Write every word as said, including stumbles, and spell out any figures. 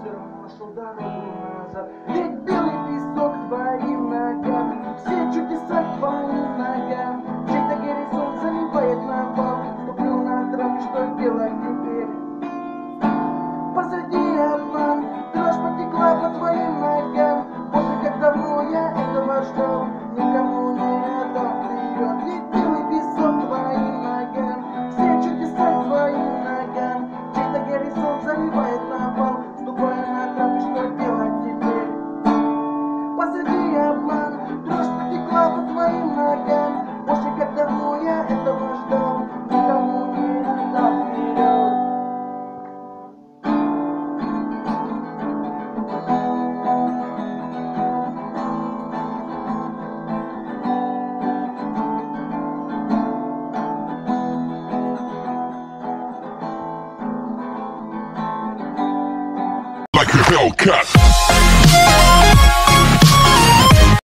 все равно нашел дорогу назад. Ведь белый песок твоим ногам, все чудеса к твоим ногам. Чей-то горизонт заливает на пол, ступлю на траве, что делать теперь? Позади обман, дрожь потекла по твоим ногам. Боже, как давно я этого ждал, никому не отдам вперед. Ведь белый песок твоим ногам, все чудеса к твоим ногам. Чей-то горизонт заливает на пол, ступая на траве, что делать теперь? Позади обман, дрожь потекла по твоим ногам. Боже, как давно я этого ждал, никому не отдам вперед. Like a Hellcat.